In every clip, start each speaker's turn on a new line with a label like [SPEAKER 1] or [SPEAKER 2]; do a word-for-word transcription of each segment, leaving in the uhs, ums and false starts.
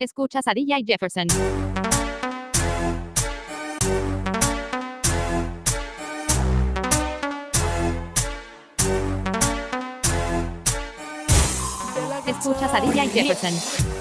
[SPEAKER 1] Escuchas a D J Jefferson. Escuchas a D J Jefferson.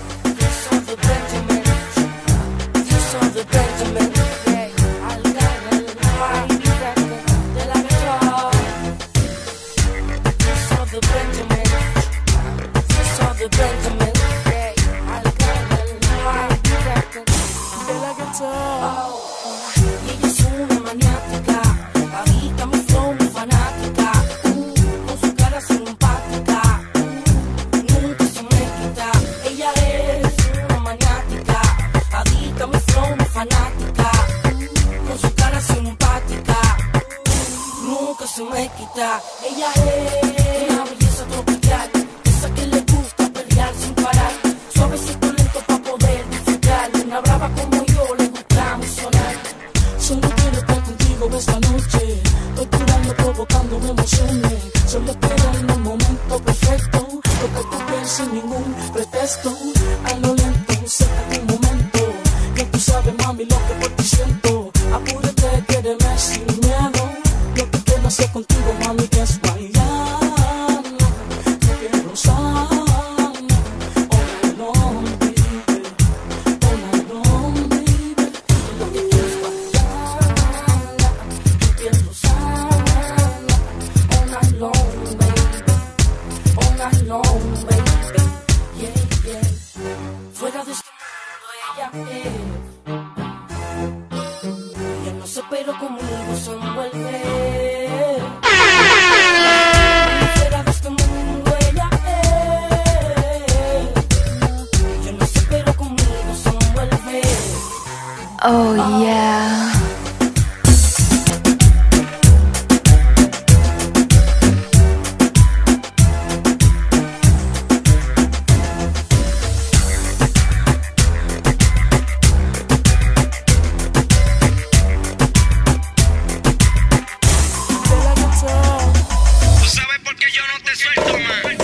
[SPEAKER 2] Ella es una belleza tropical, esa que le gusta perrear sin parar, suavecito lento para poder disfrutar. Una brava como yo le gusta sonar. Solo quiero estar contigo esta noche, estoy curando, provocándome emociones. Solo esperando un momento perfecto, tocar tu piel sin ningún pretexto. A lo lento, acércate un momento, ya tú sabes mami lo que por ti siento. Apúrate, quédeme sin miedo. Lo que quiero hacer contigo, mami, que es bailar. Yo quiero sanar. All night long, baby. All night long, baby. Lo que quiero es bailar. Yo quiero sanar. All night long, baby. All night long, baby. Yeah, yeah. Fuera de este mundo ella es. Ella no se pero conmigo se envuelve.
[SPEAKER 1] Oh yeah.
[SPEAKER 3] ¿Tú sabes por qué yo no te suelto más?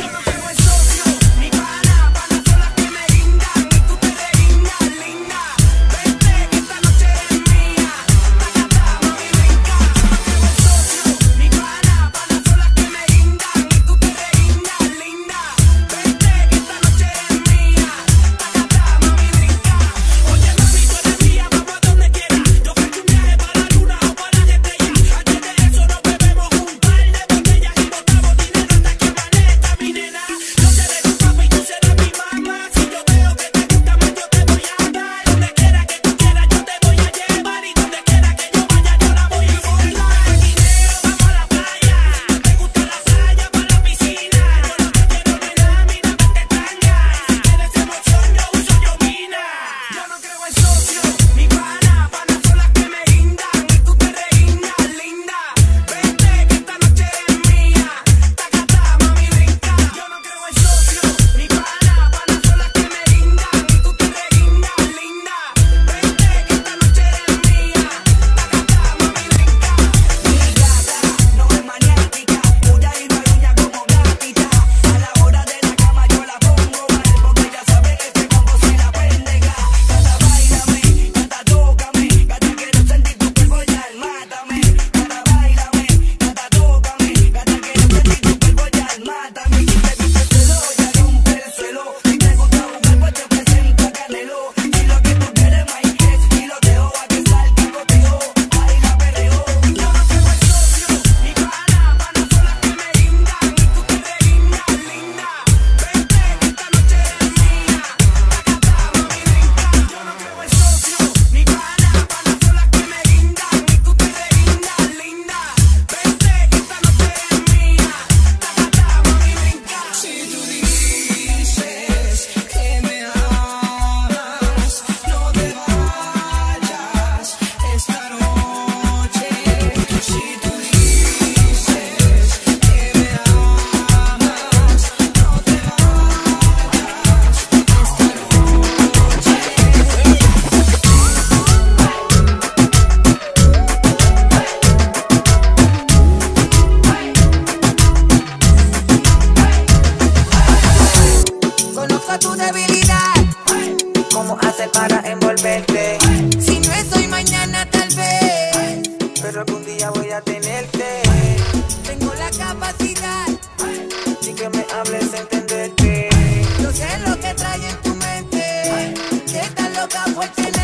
[SPEAKER 4] cómo hacer para envolverte.
[SPEAKER 5] Si no es hoy, mañana tal vez,
[SPEAKER 4] Pero algún día voy a tenerte.
[SPEAKER 5] tengo la capacidad.
[SPEAKER 4] Sin que me hables, entenderte.
[SPEAKER 5] Yo sé lo que trae en tu mente, que estás loca por tenerme.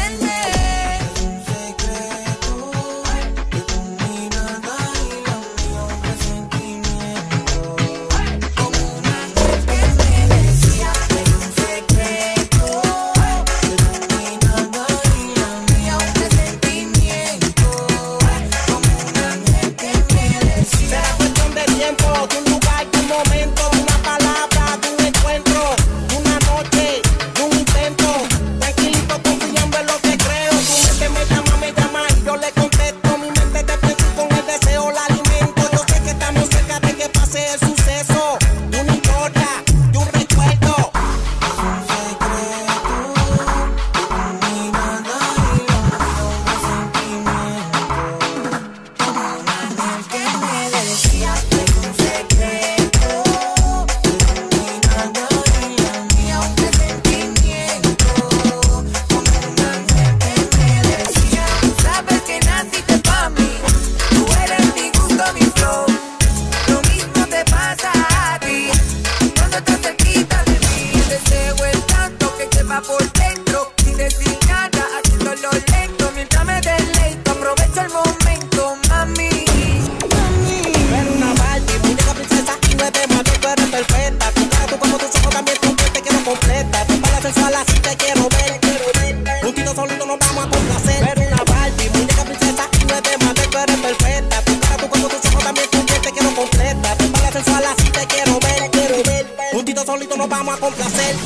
[SPEAKER 3] Solito nos vamos a complacer.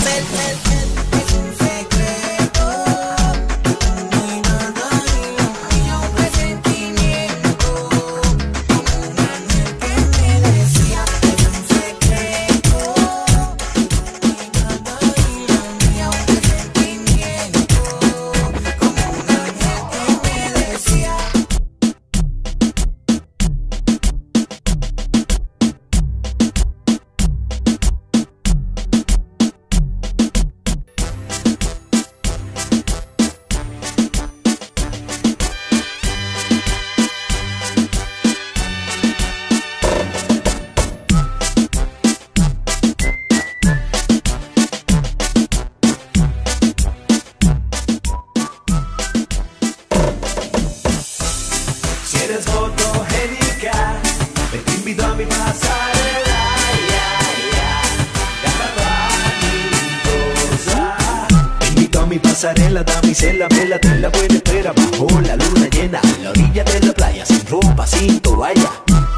[SPEAKER 6] Pasarela, damisela, vela, te la buena espera bajo la luna llena, a la orilla de la playa, sin ropa, sin toalla,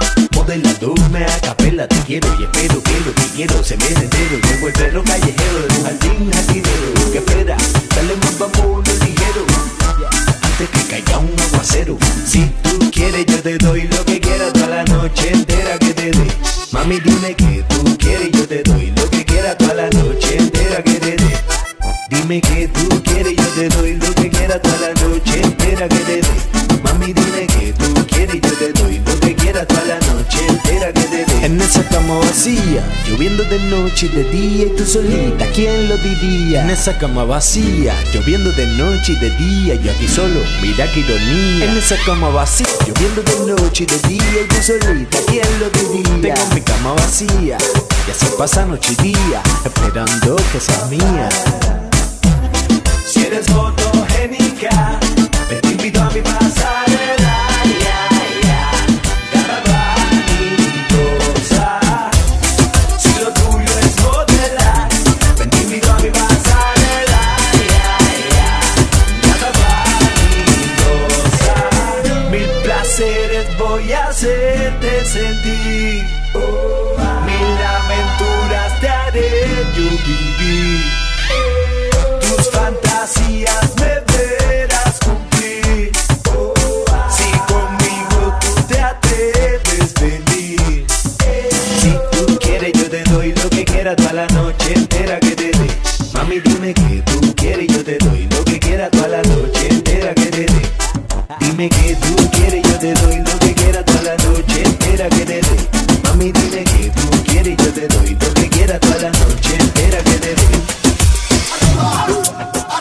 [SPEAKER 6] modelándome a capela. Te quiero y espero que lo que quiero se me entero. Llevo el perro callejero de un jardín jardinero. Que espera, dale más vamos ligero, antes que caiga un aguacero. Si tú quieres yo te doy lo que quieras toda la noche entera que te dé. Mami dime que tú quieres yo te doy lo que quieras toda la noche entera que te dé. Dime que tú quieres, yo te doy lo que quieras toda la noche entera que te dé. Mami, dime que tú quieres, yo te doy lo que quieras toda la noche entera que te dé. En esa cama vacía, lloviendo de noche y de día y tú solita, ¿quién lo diría? En esa cama vacía, lloviendo de noche y de día, yo aquí solo, mira qué ironía. En esa cama vacía, lloviendo de noche y de día y tú solita, ¿quién lo diría? Tengo mi cama vacía, y así pasa noche y día, esperando que seas mía. Si eres fotogénica, te invito a mi pasarela, ya, ya, agarra y goza. Si lo tuyo es modelar, te invito a mi pasarela, ya, ya, agarra y goza. Mil placeres voy a hacerte sentir, mil aventuras te haré yo vivir. Tus fantasías me verás cumplir, si conmigo tú te atreves venir. Si tú quieres yo te doy lo que quieras toda la noche entera que te dé. Mami dime que tú quieres yo te doy lo que quieras toda la noche entera que te dé. Dime que tú quieres yo te doy lo que quieras toda la noche entera que te dé. Mami dime que tú quieres yo te doy lo que quieras toda la noche entera que te dé.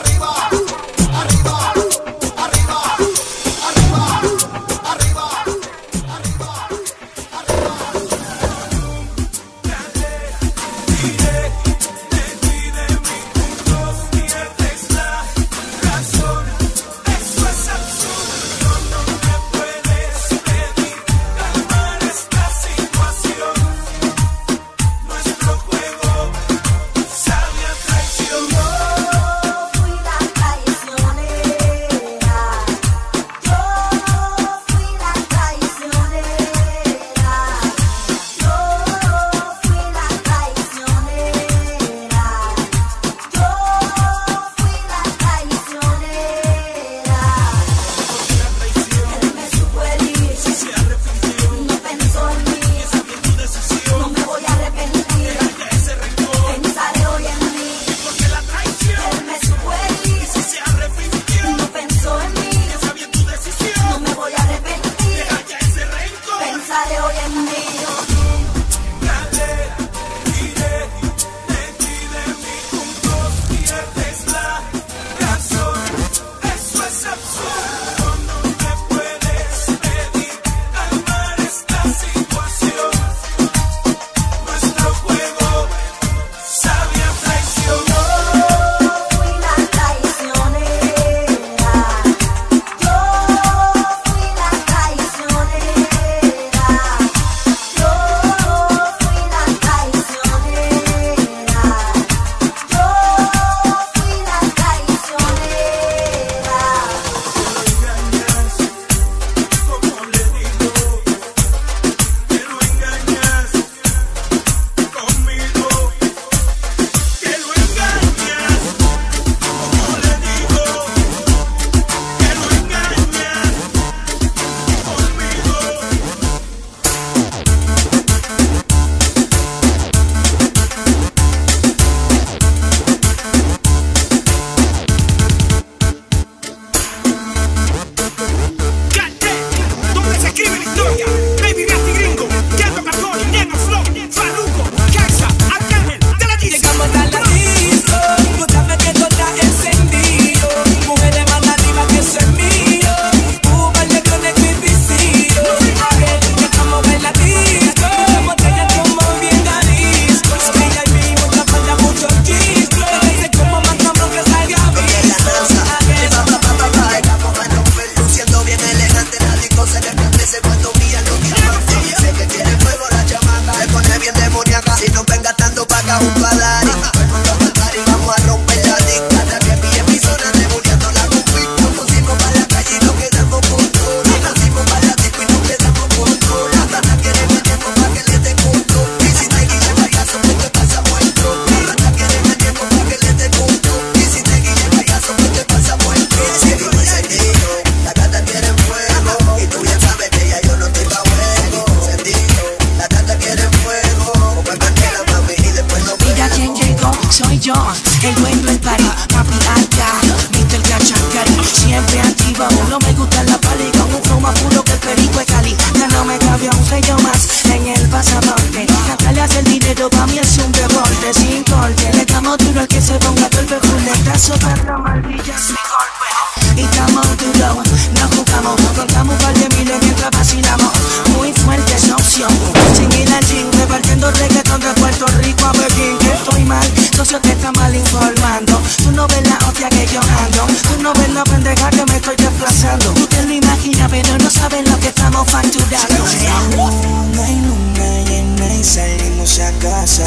[SPEAKER 5] mal brilla mi golpe. Y estamos duros, nos jugamos, contamos un par de miles mientras vacilamos. Muy fuerte es la opción, sin ir al gym, repartiendo reggaetón de Puerto Rico a Pekín. Que estoy mal, socio te está mal informando. Tú no ves la hostia que yo ando, tú no ves la pendeja que me estoy desplazando. Tú te lo imaginas pero no sabes lo que estamos facturando. Luna y luna llena y salimos a casa.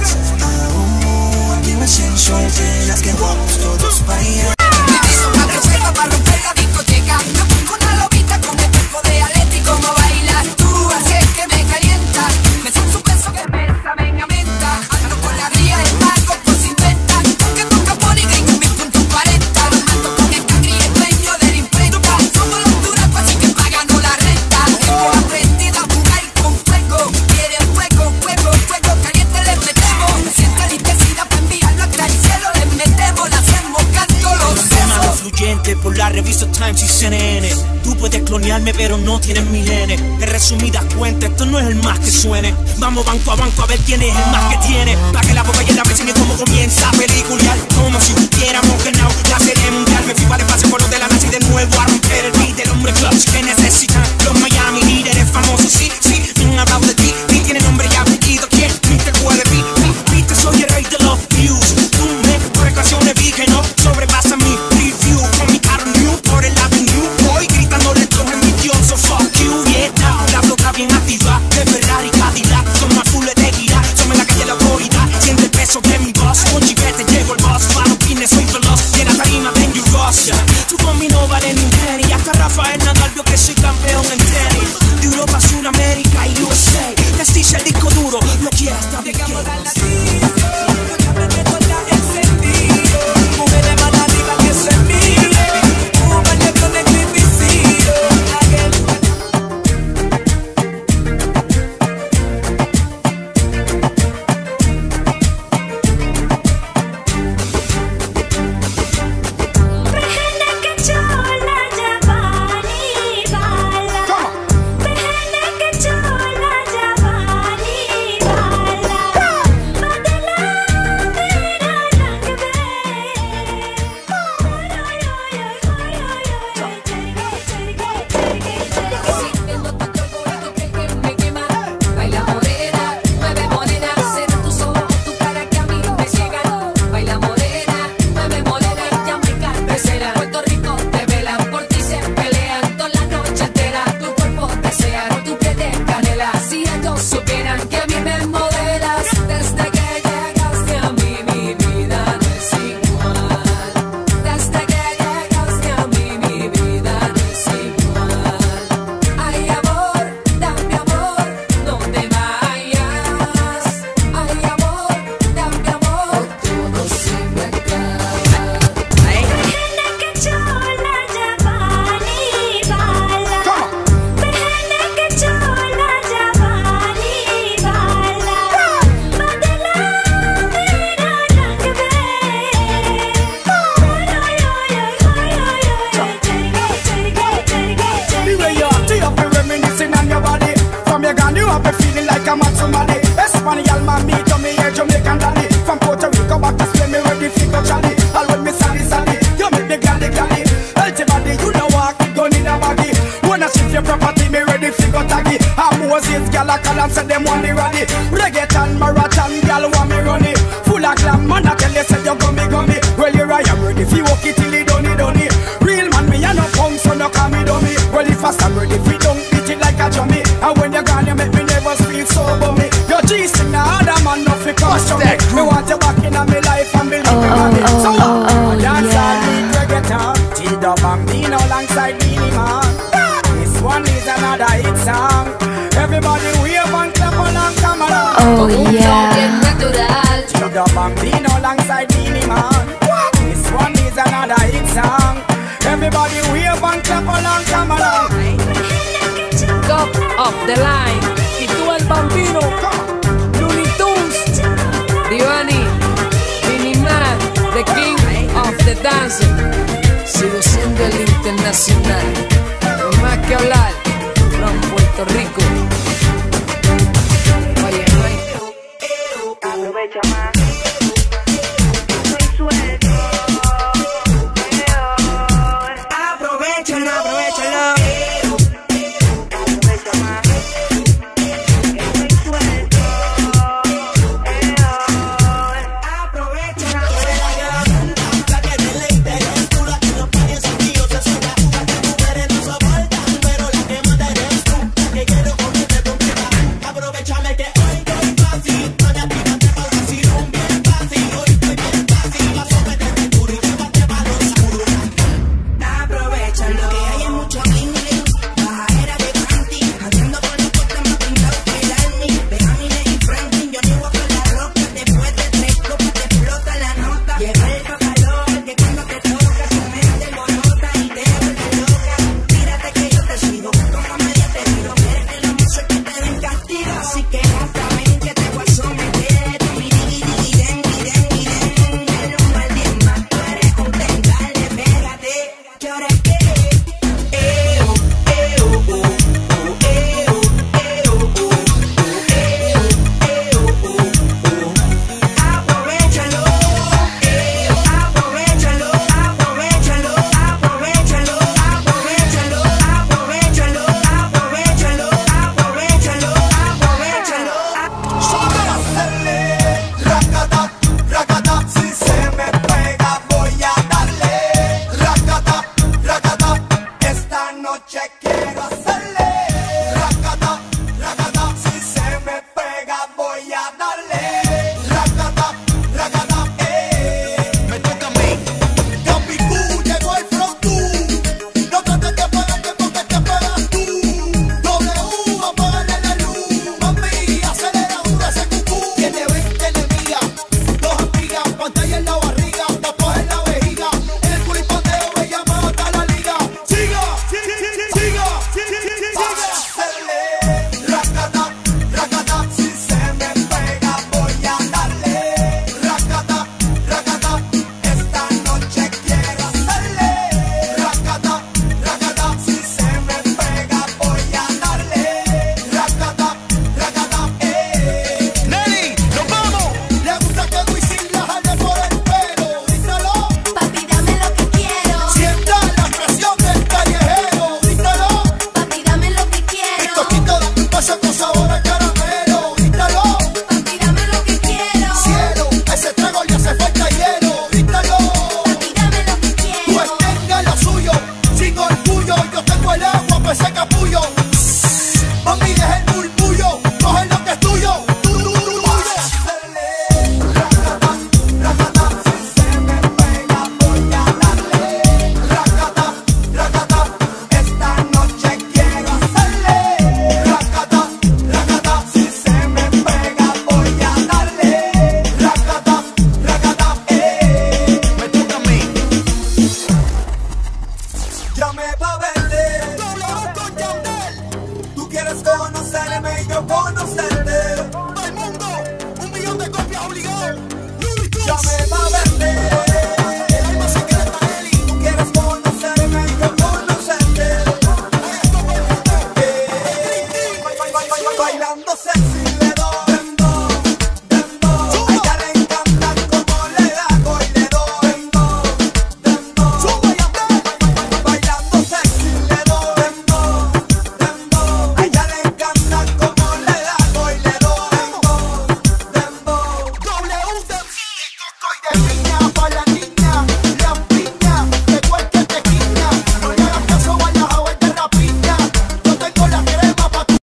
[SPEAKER 5] Aún dime sensual de las que vamos todos para allá. Para romper la discoteca, me pongo una lobita con el cuerpo de Aleti. Como bailas tú, haces que me calienta. Me son su beso que me sabe en menta. Ando con la ría del marco por si inventan. Porque toca Mónica y con mis puntos cuarenta. Ando con el cangri, el dueño de la imprenta. Somos los duracos así que pagando la renta. Hemos aprendido a jugar con fuego. Quieren fuego, fuego, fuego caliente les metemos. Sienta la intensidad para enviarlo hasta el cielo. Les metemos, la hacemos canto los sesos.
[SPEAKER 7] Fluyente por la revista Times y C N N. Tú puedes clonearme pero no tienes mi nene. En resumidas cuentas, esto no es el más que suene. Vamos banco a banco a ver quién es el más que tiene. Pa' que la botella la vecina y cómo comienza a pelicular. Como si hubiéramos ganado la serie mundial. Me fui para el pase por los de la nazi de nuevo a romper el beat del hombre clutch que necesitan los Miami líderes famosos. Sí, sí, no han hablado de ti. Ni tiene nombre y apellido. ¿Quién? Ni te puede beat. Viste, soy el rey de los views. Tú me por ecuaciones vi que no sobrepasa mi review. Con mi carro new por el avenue. Voy gritando lentos envidiosos. Fuck you, yeah. La flota bien activa. De Ferrari, Cadillac. Son más full de guira. Son en la calle la autoridad. Siente el peso de mi voz. Con chivete llevo el boss. Para los pines soy veloz. Y en la tarima ven you ross. Tú con mi no vale ni un penny. Hasta Rafael Nadal vio que soy campeón en tenis. De Europa, Sudamérica y U S A. Les dice el disco duro. No quieras estar de cama.
[SPEAKER 1] Oh yeah.
[SPEAKER 5] Chido Bambino alongside Beanie Man. This one is another hit song. Everybody wave and clap along, come along.
[SPEAKER 8] Top of the line. Y tú el Bambino. Looney Tunes. Divani. Beanie Man. The King of the Dance. Sigo siendo el internacional. No más que hablar. From Puerto Rico.
[SPEAKER 5] Aprovecha más, estoy suelto. conocerte. Todo el mundo, un millón de copias obligado. Ya me va a vender. El alma secreta de Nelly. Tú quieres conocerme, yo conocerte. Eh, bailando sexy le doy dembow, dembow. A ella le encanta como le hago y le doy dembow, dembow. Bailando sexy le doy dembow, dembow. A ella le encanta como le hago y le doy dembow, dembow. W de coco y de piña pa' la niña, la piña de cualquier tequila. No le hagas caso, vayas a ver de rapiña. Yo tengo la crema pa' tu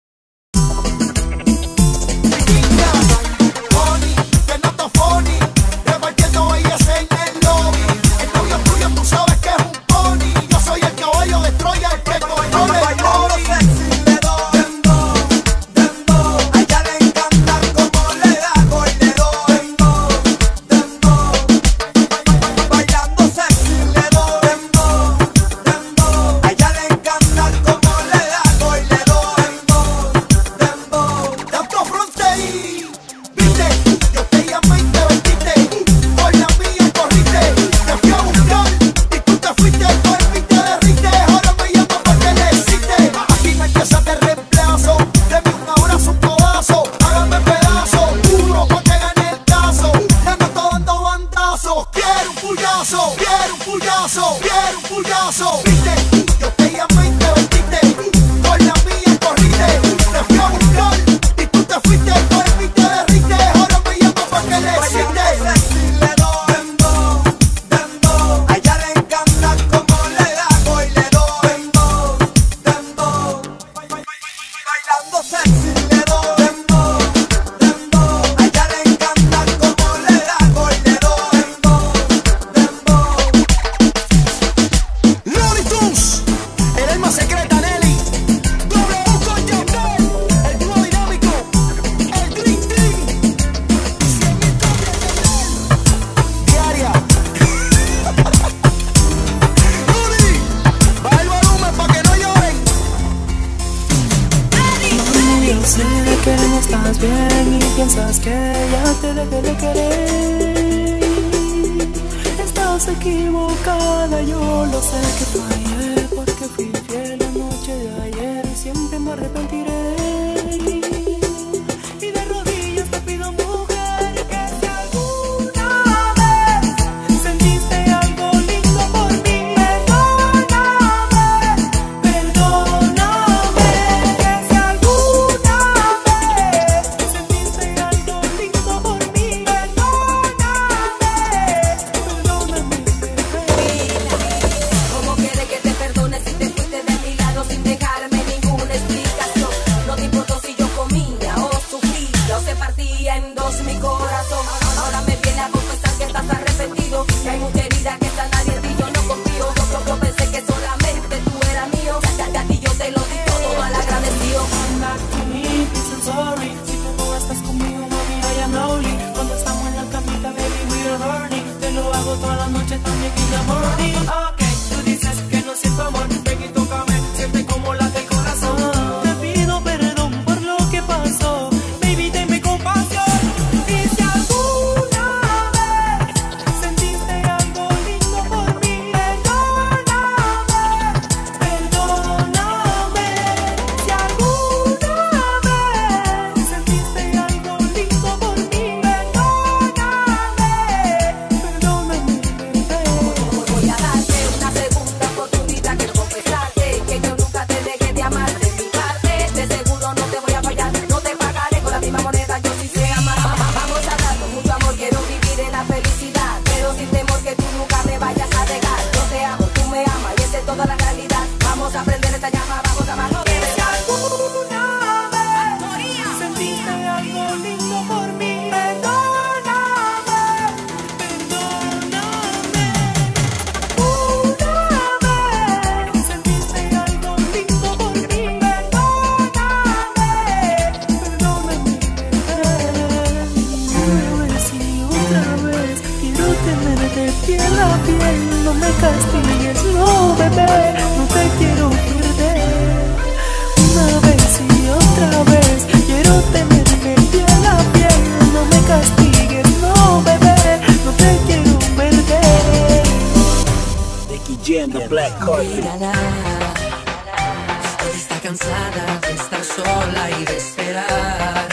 [SPEAKER 5] piña. Honey, que no está funny, repartiendo belleza en el lobby. El novio tuyo tú sabes que es un pony. Yo soy el caballo de Troya, el que controla el body. Sexy le doy dembow, dembow. A ella le encanta como le hago y le doy dembow, dembow. Bailando sexy le doy dembow, dembow. A ella le encanta como le hago y le doy dembow, dembow. Tanto fronteí, viste, yo te llamé y te vestiste, por la mía corriste, te fui a buscar y tú te fuiste, por mí te derrite, ahora me llamas para que le existe. Aquí me empiezas de reemplazo, deme un abrazo, un codazo, hágame pedazo, duro pa' que gane el caso, ya no estoy dando bandazos, quiero un puyazo, quiero un puyazo, quiero un puyazo, viste, yo te llamé y te vestiste, por la mía corriste, te fui a buscar y tú te fuiste, por mí te derrite, ahora me llamas para que le existe. Sexy le doy dembow, dembow. A ella le encanta como le hago y le doy dembow, dembow. Bailando sexy le doy dembow, dembow. A ella le encanta como le hago y le doy dembow, dembow. Looney Tunes, el alma secreta Nelly. W con Yandel, el dúo dinámico, el Dream Team. cien mil copias de Yandel. Diaria. Looney, baja el volumen pa' que no lloren.
[SPEAKER 1] Yo sé que no estás bien y piensas que ya te dejé de querer. Estás equivocada, yo lo sé que fallé, porque fui infiel la noche de ayer y siempre me arrepentiré. Y de rodillas te pido, mujer, que si alguna vez sentiste algo lindo por mí, perdóname, perdóname. Que si alguna vez sentiste algo lindo por mí, perdóname, perdóname, bebé.
[SPEAKER 2] ¿Cómo quieres que te
[SPEAKER 6] Nicky Jam, The Black Carpet.
[SPEAKER 5] Mírala, ella está cansada de estar sola y de esperar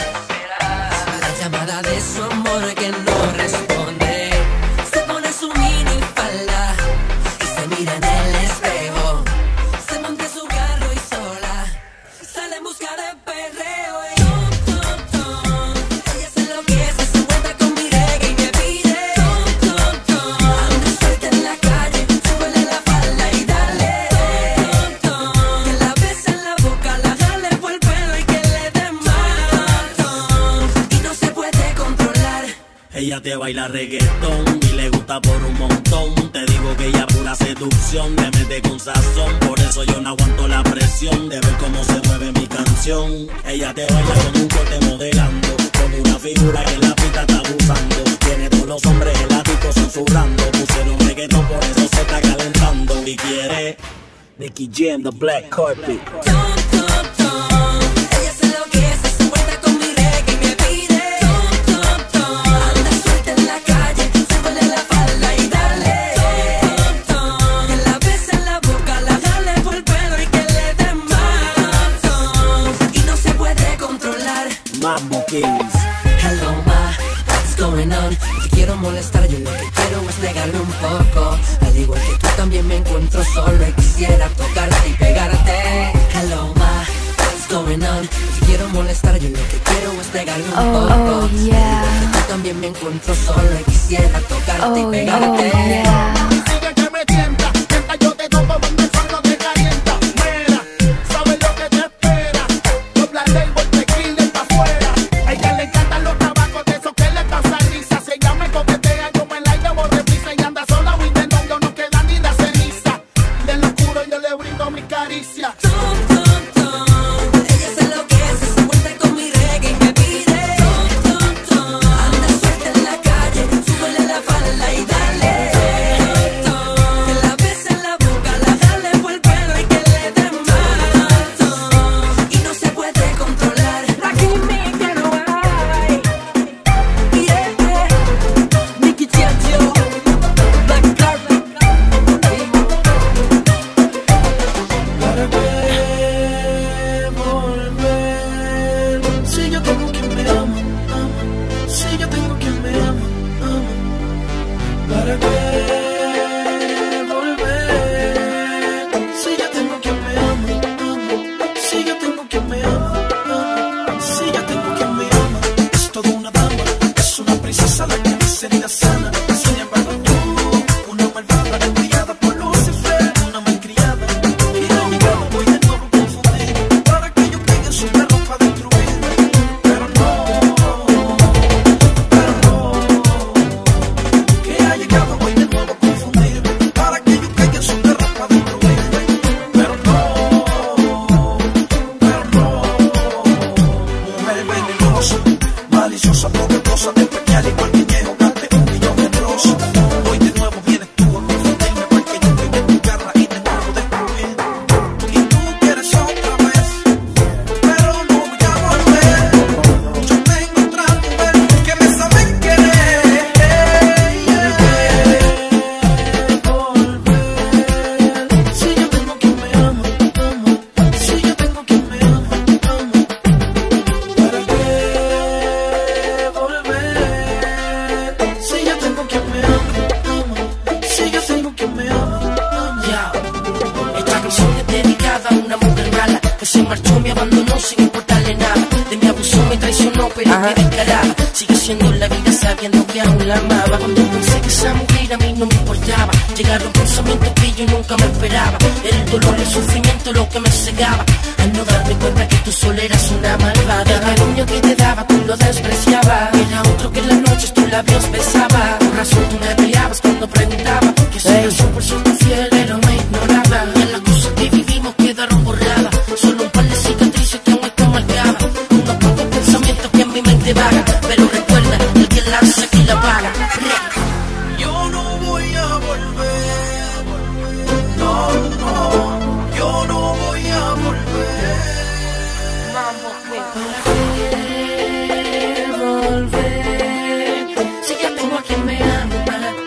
[SPEAKER 5] la llamada de su amor que no responde. Se pone su mini falda y se mira en el espejo. Se monta en su carro y sola sale en busca de perreo. Y tum, tum, tum, ella se enloquece, se encuentra con mi reggae y me pide tum, tum, tum. Anda suelta en la calle, súbele la falda y dale tum, tum, tum. Que la besa en la boca, la jale por el pelo y que le dé más tum, y no se puede controlar.
[SPEAKER 7] Ella te baila reggaetón y le gusta por un montón. Te digo que ella pura seducción, me mete con sazón. Por eso yo no aguanto la presión de ver cómo se mueve mi canción. Ella te baila con un corte modelando, con una figura que la pista está abusando. Tiene todos los hombres elásticos susurrando. Pusieron reggaetón, por eso se está calentando. Y quiere
[SPEAKER 6] Nicky Jam, The Black Carpet.
[SPEAKER 5] Tum, tum, tum, ella se enloquece, se encuentra con mi reggae y me pide tum, tum, tum. Anda suelta en la calle, súbele la falda y dale tum, tum, tum. Que la besa en la boca, la jale por el pelo y que le dé más tum, y no se puede controlar.
[SPEAKER 6] Mambo Kings.
[SPEAKER 5] Hello ma, what's going on? Te quiero molestar, yo lo que quiero es pegarme un poco. Al igual que tú también me encuentro solo y quisiera tocarte y pegarte. Hello ma, what's going on? Te quiero molestar, yo lo que quiero es pegarme un
[SPEAKER 9] Oh,
[SPEAKER 5] poco.
[SPEAKER 9] oh, yeah.
[SPEAKER 5] Al igual que tú también me encuentro solo y quisiera tocarte y
[SPEAKER 9] Oh,
[SPEAKER 5] pegarte.
[SPEAKER 9] oh, yeah.
[SPEAKER 10] Sigue que me tienta, tienta yo te toco cuando el sol no te calienta. Mira, sabes lo que te espera. Dobla el label, te killen pa' afuera. A ella le encantan los tabacos de esos que le causan risa. Si ella me coquetea, yo me la llevo de prisa. Y anda sola, y de novio no queda ni la ceniza. Y en lo oscuro yo le brindo mi caricia.
[SPEAKER 5] Tum, tum, tum, ella se enloquece, se encuentra con mi reggae y me pide tum, tum, tum. Anda suelta en la calle, súbele la falda y dale tum, tum, que la besa en la boca, la jale por el pelo y que le dé más tum, y no se puede controlar. La química no hay. Yeah, Nicky Jam, yo, Black Carpet.
[SPEAKER 1] ¿Para qué volver? Si yo tengo quien me ama, ama. Si yo tengo quien me ama, ama. ¿Para qué volver? Si yo tengo quien me ama, ama. Si yo tengo quien me ama, ama. Si yo tengo quien me ama. Es toda una dama, es una princesa la que mis heridas sana. Sin embargo tú, una malvada enviada por Lucifer, una malcriada que ha llegado hoy de nuevo a confundir, para que yo pegue su carro para destruir. Pero no, pero no, que ha llegado hoy de nuevo a confundir, para que yo pegue su carro para destruir. Pero no, pero no, mujer venenosa, maliciosa, provechosa de peñal igual que Ñejo, gaste un millón de rosas. Hoy de nuevo vienes tú a confundirme, porque yo pegué tu garra y de nuevo destruir. Y tú quieres otra vez, pero no voy a volver. Yo tengo otra mujer que me sabe querer. Volver. Si yo tengo quien me ama, ama. Si yo tengo quien me ama, ama. ¿Para qué volver? Si yo tengo quien me ama, ama. Si yo tengo quien me ama, ama.
[SPEAKER 2] Ya, esta canción es dedicada a una mujer mala que se marchó, me abandonó sin importarle nada. De mí abusó, me traicionó, pero me descaraba. Sigue siendo la vida sabiendo que aún la amaba. Cuando pensé que esa mujer a mí no me importaba, llegaron pensamientos que yo nunca me esperaba. Era el dolor y el sufrimiento lo que me cegaba, al no darme cuenta que tú solo eras una malvada. El cariño que te daba tú lo despreciabas, era otro que en las noches tus labios besaba. Por razón tú me peleabas cuando preguntaba que si yo cien por ciento fiel, pero me ignoraba. Y en las cosas que vivimos quedaron borradas, solo un par de cicatrices que aún están marcadas, unos pocos pensamientos que en mi mente vagan. Pero recuerda, el que la hace que la paga.
[SPEAKER 1] Yo no voy a volver. No, no, yo no voy a volver.
[SPEAKER 2] ¿Para qué volver? Si ya tengo a quien me ama.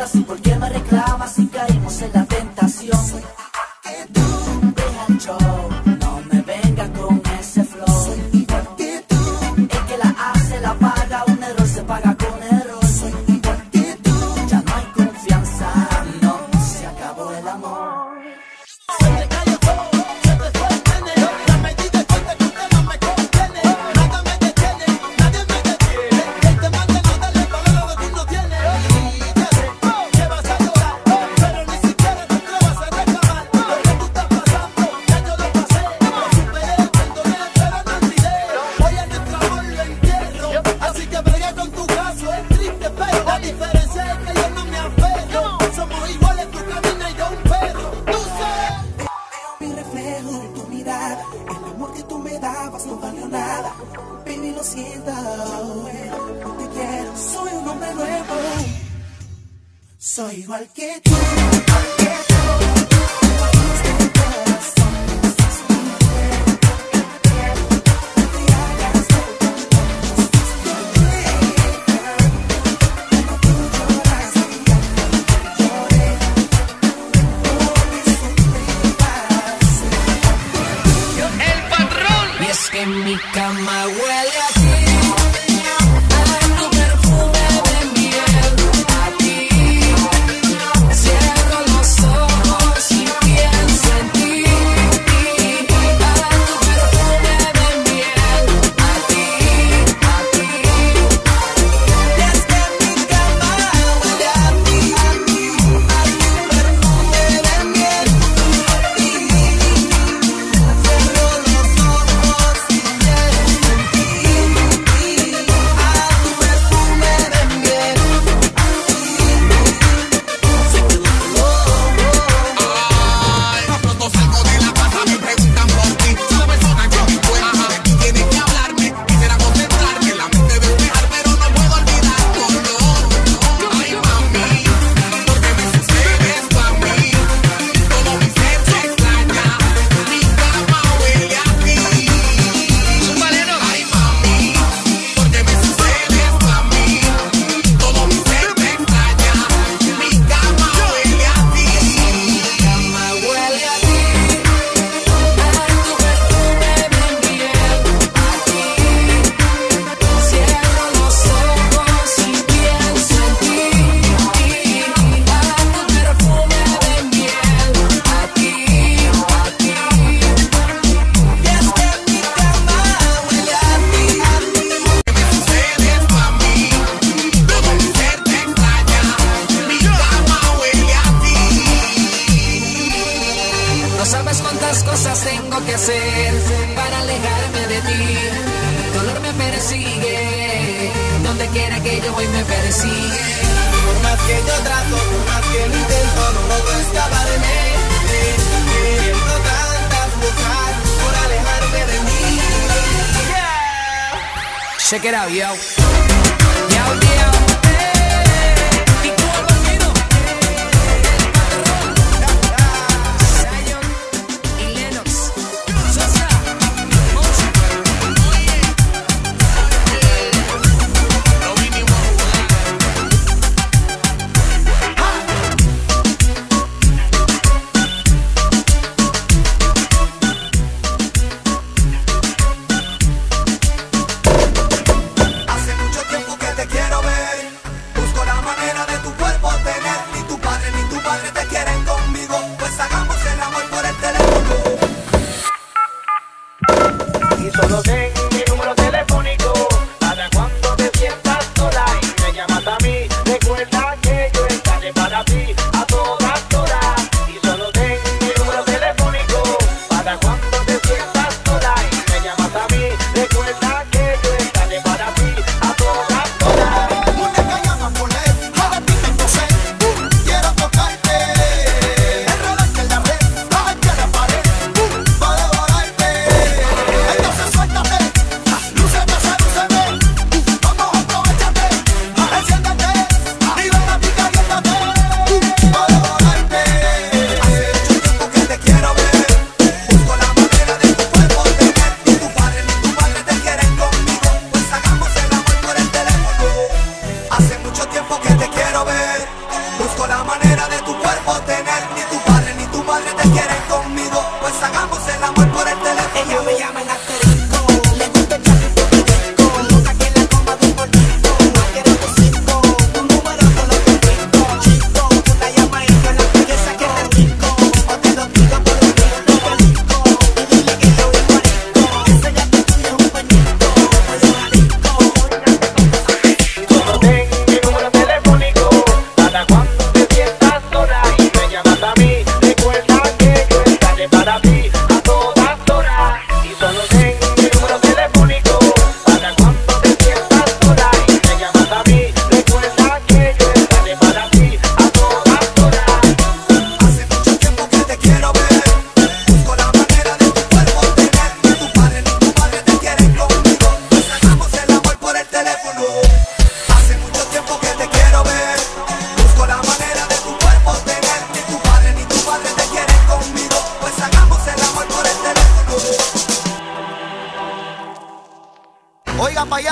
[SPEAKER 2] y por qué me reclamas si caímos en la tentación. Soy igual que tú, deja el show, no me vengas con ese flow. Soy igual que tú, el que la hace la paga, un error se paga con error. Soy igual que tú, ya no hay confianza, no, se acabó el amor. Se te cae el fuego, se te fue el nene, la medida es fuerte, que usted no me contiene. Nada me detiene, nadie me detiene. El te manda no darle valor a lo que tú no tienes. Y ya sé que vas a llorar, pero ni siquiera te atrevas a reclamar. Lo que tú estás pasando, ya yo lo pasé. Lo superé, perdoné, pero no olvidé. Hoy a nuestro amor lo entierro, así que brega con tu caso. Es triste, pero la diferencia es que yo no me aferro. Somos iguales, tú caminas y yo un perro. Tú sabes.
[SPEAKER 1] Mi reflejo en tu mirada, el amor que tú me dabas no valió nada. Baby, lo siento, no te quiero, soy un hombre nuevo. Soy igual que tú, igual que tú. Este corazón es mi cuerpo, no te hagas loco, cuando tú lloras y yo lloré, porque
[SPEAKER 5] El patrón. Y es que mi cama huele a ti, a tu perfume de miel, a ti. Cierro los ojos y pienso en ti, a tu perfume de miel, a ti, a ti. Y es que mi cama huele a ti, a ti, a tu perfume de miel, a ti. Cierro los ojos y pienso en ti, a tu perfume de miel, a ti. Se quedó loco.
[SPEAKER 10] Ay, pronto salgo de la casa, me preguntan por ti. Soy la persona que me encuentro, de ti tienes que hablarme. Quisiera concentrarme en la mente, despejar, pero no puedo olvidarlo, no. Ay, mami, porque me sucede esto a mí. Todo mi ser te extraña, mi cama huele a ti. Ay, mami, porque me sucede esto a mí. Todo mi ser te extraña, mi cama huele a ti.
[SPEAKER 5] Cama huele a ti, a tu perfume de miel, a ti. Cierro los ojos y pienso en ti, a tu perfume de miel, a ti, a ti. Y es que mi cama huele a ti, a ti.
[SPEAKER 10] Me sucede esto a mí. Todo mi ser te extraña, mi cama huele a ti.
[SPEAKER 5] No sabes cuántas cosas tengo que hacer para alejarme de ti. El dolor me persigue, donde quiera que yo voy me persigue.
[SPEAKER 10] Por más que yo trato, por más que lo intento, no logro escaparme. Siento tantas cosas por alejarme de mí.
[SPEAKER 5] Check it out, yo. Yo, yo. Y tú, Albino. Zion y Lennox. Sosa. Mocha.
[SPEAKER 10] Hace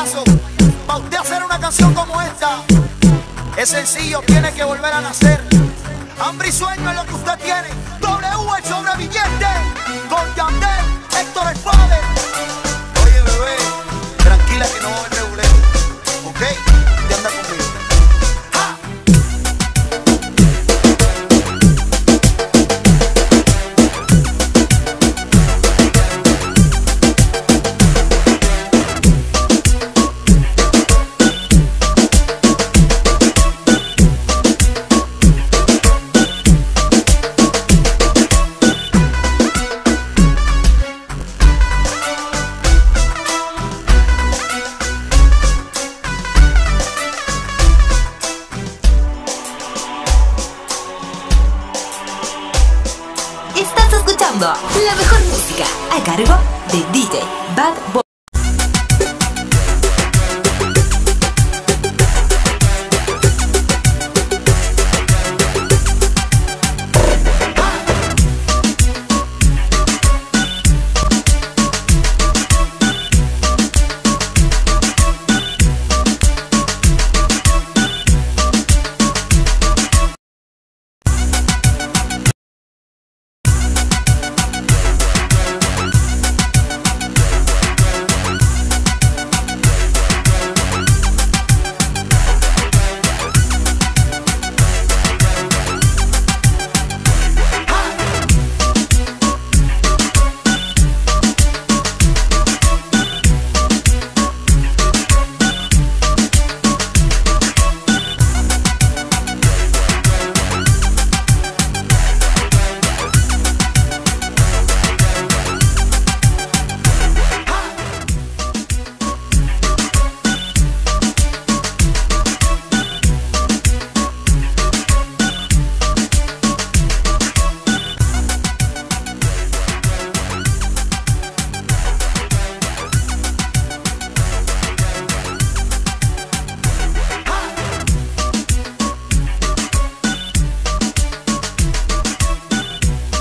[SPEAKER 10] payaso. Para usted hacer una canción como esta, es sencillo, tiene que volver a nacer. Hambre y sueño es lo que usted tiene. W el sobreviviente, con Yandel, Héctor el Father. Oye bebé, tranquila que no va a haber regulero, ¿ok? Ya anda conmigo. ¡Ja!
[SPEAKER 9] Estás escuchando la mejor música a cargo de D J Bad Boy.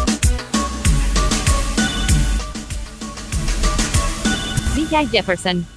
[SPEAKER 11] D J Jefferson.